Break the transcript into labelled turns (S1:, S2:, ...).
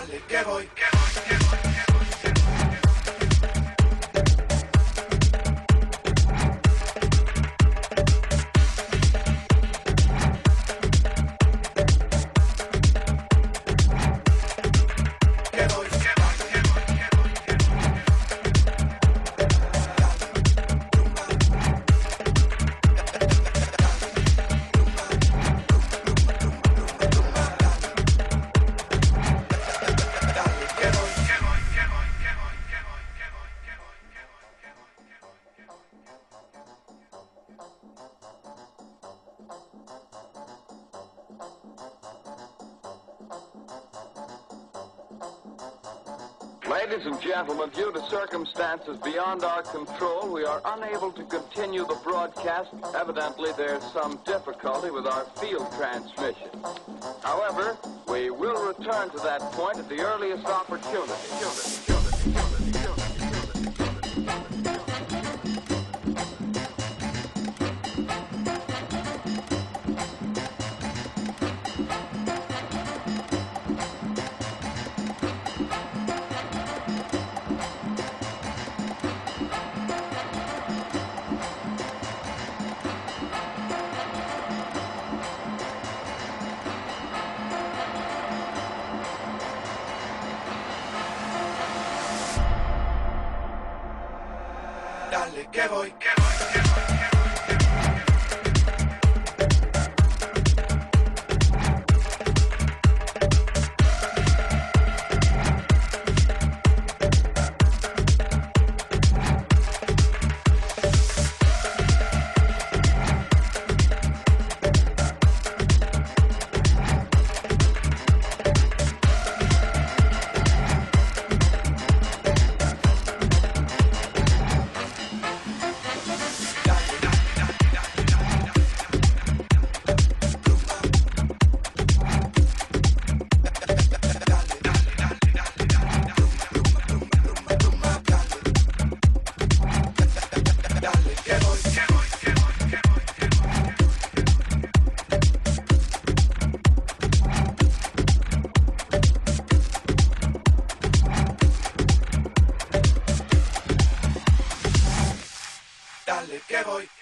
S1: Dale que voy.
S2: Ladies and gentlemen, due to circumstances beyond our control, we are unable to continue the broadcast. Evidently, there's some difficulty with our field transmission. However, we will return to that point at the earliest opportunity.
S1: Dale que voy. Dale que voy.